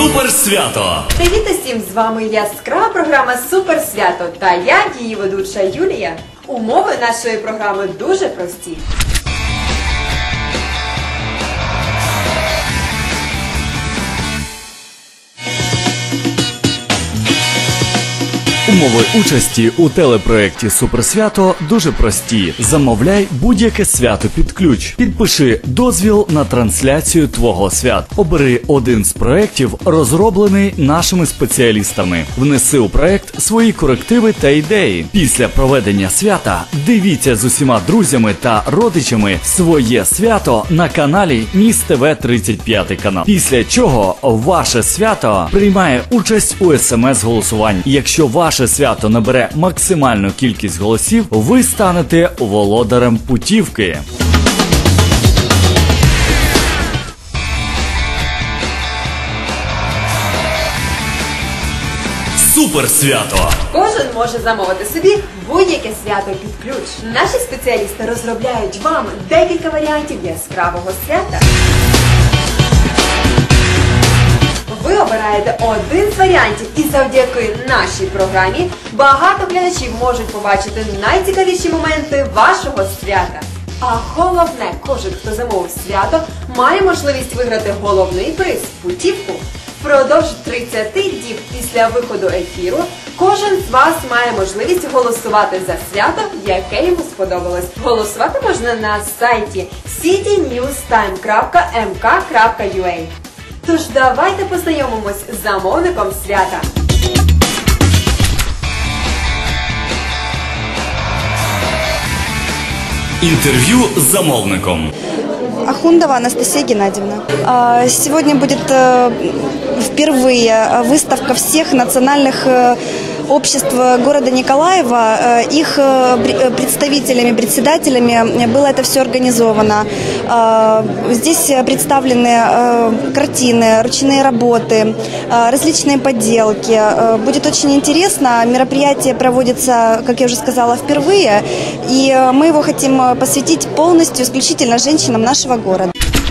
Суперсвято! Привіт усім! З вами яскрава програма Суперсвято та я, її ведуча Юлія. Умови нашої програми дуже прості. Умови участі у телепроєкті Суперсвято дуже прості. Замовляй будь-яке свято під ключ. Підпиши дозвіл на трансляцію твого свят. Обери один з проєктів, розроблений нашими спеціалістами. Внеси у проєкт свої корективи та ідеї. Після проведення свята дивіться з усіма друзями та родичами своє свято на каналі Міс ТВ 35 канал. Після чого ваше свято приймає участь у СМС-голосуванні. Якщо ваше свято набере максимальну кількість голосів, ви станете володарем путівки. Суперсвято! Кожен може замовити собі будь-яке свято під ключ. Наші спеціалісти розробляють вам декілька варіантів яскравого свята. Ви обираєте один з варіантів і завдяки нашій програмі багато глядачів можуть побачити найцікавіші моменти вашого свята. А головне, кожен, хто замовив свято, має можливість виграти головний приз – путівку. Впродовж 30 діб після виходу ефіру кожен з вас має можливість голосувати за свято, яке йому сподобалось. Голосувати можна на сайті citynewstime.mk.ua. Тож давайте познайомимось з замовником свята. Интервью с замовником. Ахундова Анастасия Геннадьевна. Сегодня будет впервые выставка всех национальных обществ города Николаева. Их представителями, председателями было это все организовано. Здесь представлены картины, ручные работы, различные подделки. Будет очень интересно. Мероприятие проводится, как я уже сказала, впервые. И мы его хотим посвятить полностью, исключительно женщинам нашего города.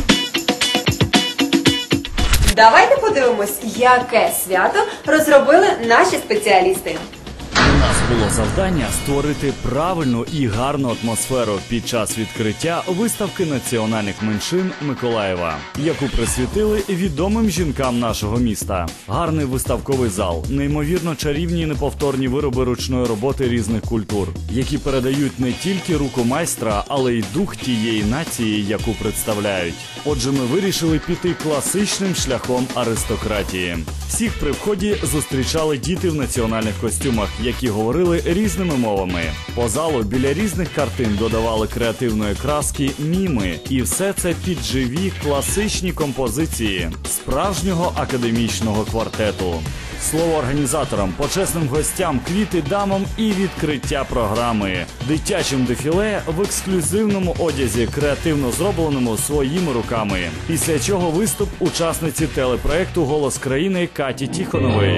Давайте подивимось, яке свято розробили наші спеціалісти. У нас було завдання створити правильну і гарну атмосферу під час відкриття виставки національних меншин Миколаєва, яку присвятили відомим жінкам нашого міста. Гарний виставковий зал, неймовірно чарівні і неповторні вироби ручної роботи різних культур, які передають не тільки руку майстра, але й дух тієї нації, яку представляють. Отже, ми вирішили піти класичним шляхом аристократії. Всіх при вході зустрічали діти в національних костюмах, які говорили різними мовами. По залу біля різних картин додавали креативної краски міми. І все це під живі класичні композиції справжнього академічного квартету. Слово організаторам, почесним гостям, квіти дамам і відкриття програми. Дитячим дефіле в ексклюзивному одязі, креативно зробленому своїми руками. Після чого виступ учасниці телепроекту «Голос країни» Каті Тихонової.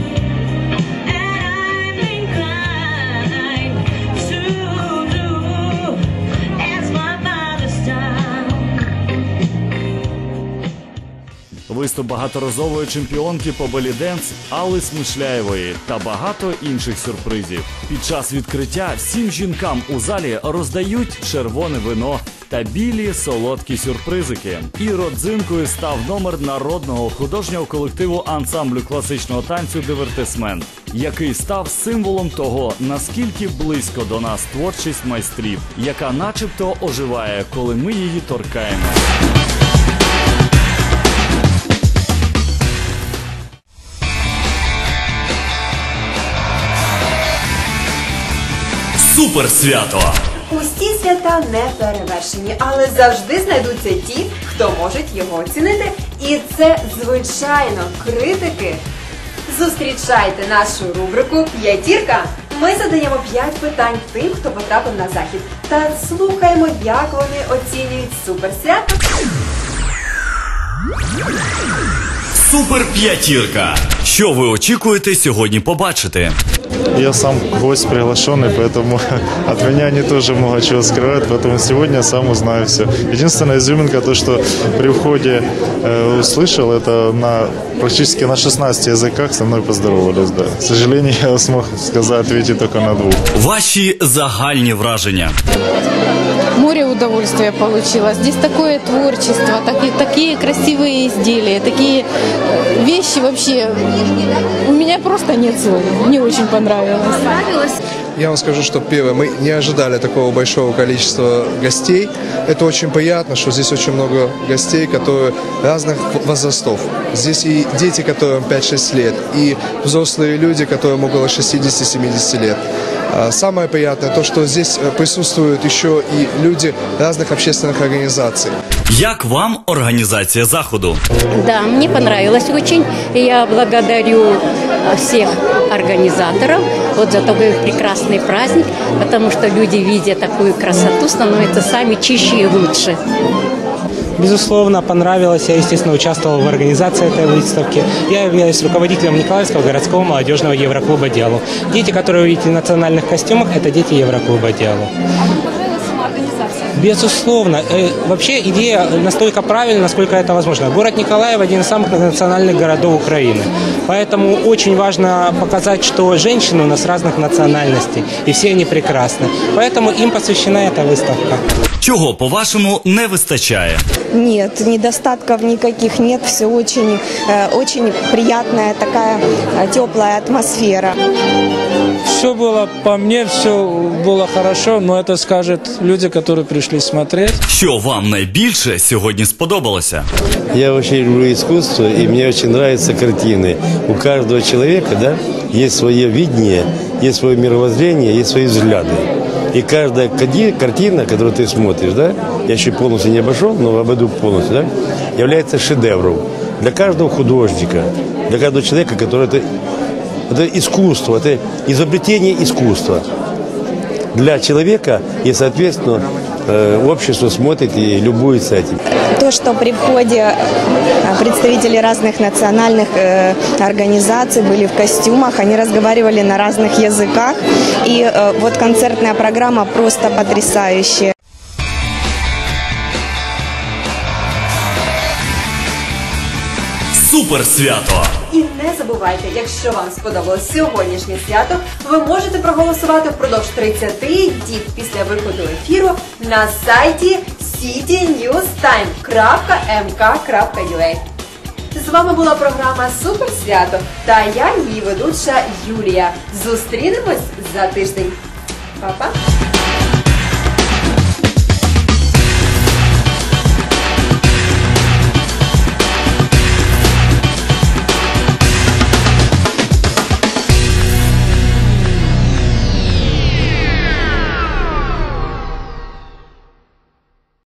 Виступ багаторазової чемпіонки по белі-денс Алли Смишляєвої та багато інших сюрпризів. Під час відкриття всім жінкам у залі роздають червоне вино та білі солодкі сюрпризики. І родзинкою став номер народного художнього колективу ансамблю класичного танцю «Дивертисмент», який став символом того, наскільки близько до нас творчість майстрів, яка начебто оживає, коли ми її торкаємо. Суперсвято! Усі свята не перевершені, але завжди знайдуться ті, хто можуть його оцінити. І це, звичайно, критики. Зустрічайте нашу рубрику «П'ятірка». Ми задаємо 5 питань тим, хто потрапив на захід. Та слухаємо, як вони оцінюють суперсвято. Суперп'ятірка! Що ви очікуєте сьогодні побачити? Я сам гость приглашенный, поэтому от меня они тоже много чего скрывают, поэтому сегодня я сам узнаю все. Единственная изюминка, то, что при входе услышал, это практически на 16 языках со мной поздоровались. Да. К сожалению, я смог ответить только на 2. Ваші загальні враження. Море удовольствия получила. Здесь такое творчество, такие красивые изделия, такие вещи вообще. У меня просто нет слов. Мне очень понравилось. Я вам скажу, что первое, мы не ожидали такого большого количества гостей. Это очень приятно, что здесь очень много гостей, которые разных возрастов. Здесь и дети, которым 5-6 лет, и взрослые люди, которым около 60-70 лет. Самое приятное то, что здесь присутствуют еще и люди разных общественных организаций. Як вам організація заходу? Да, мне понравилось очень. Я благодарю всех организаторов вот за такой прекрасный праздник, потому что люди, видя такую красоту, становятся сами чище и лучше. Безусловно, понравилось. Я, естественно, участвовал в организации этой выставки. Я являюсь руководителем Николаевского городского молодежного Евроклуба «Диалог». Дети, которые вы видите в национальных костюмах, это дети Евроклуба «Диалог». Безусловно. Вообще идея настолько правильна, насколько это возможно. Город Николаев – один из самых национальных городов Украины. Поэтому очень важно показать, что женщины у нас разных национальностей, и все они прекрасны. Поэтому им посвящена эта выставка. Чого, по-вашому, не вистачає? Нет, недостатков никаких нет, все очень, очень приятная такая теплая атмосфера. Все было по мне, все было хорошо, но это скажут люди, которые пришли смотреть. Що вам найбільше сьогодні сподобалося? Я очень люблю искусство, и мне очень нравятся картины. У каждого человека, да, есть свое видение, есть свое мировоззрение, есть свои взгляды. И каждая картина, которую ты смотришь, да, я еще полностью не обошел, но обойду полностью, да, является шедевром для каждого художника, для каждого человека, который это искусство, это изобретение искусства для человека, и, соответственно, общество смотрит и любуется этим. То, что при входе представители разных национальных организаций были в костюмах, они разговаривали на разных языках, и вот концертная программа просто потрясающая. Супер свято! І не забувайте, якщо вам сподобалось сьогоднішнє свято, ви можете проголосувати впродовж 30 діб після виходу ефіру на сайті citynewstime.mk.ua. З вами була програма Супер свято та я, її ведуча Юлія. Зустрінемось за тиждень. Па-па!